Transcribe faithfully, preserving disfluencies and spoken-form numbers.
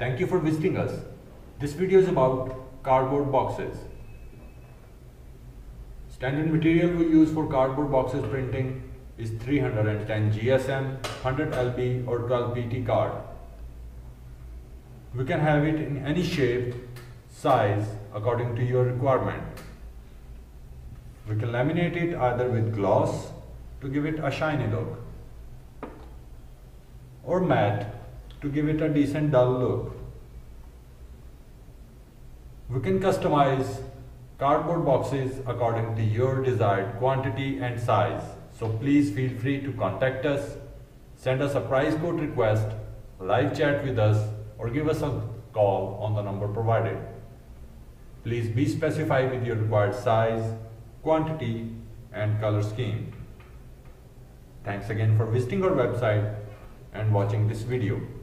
Thank you for visiting us. This video is about cardboard boxes. Standard material we use for cardboard boxes printing is three hundred ten G S M, one hundred L B or twelve P T card. We can have it in any shape, size according to your requirement. We can laminate it either with gloss to give it a shiny look or matte to give it a decent dull look. We can customize cardboard boxes according to your desired quantity and size. So please feel free to contact us, send us a price quote request, live chat with us, or give us a call on the number provided. Please be specified with your required size, quantity, and color scheme. Thanks again for visiting our website and watching this video.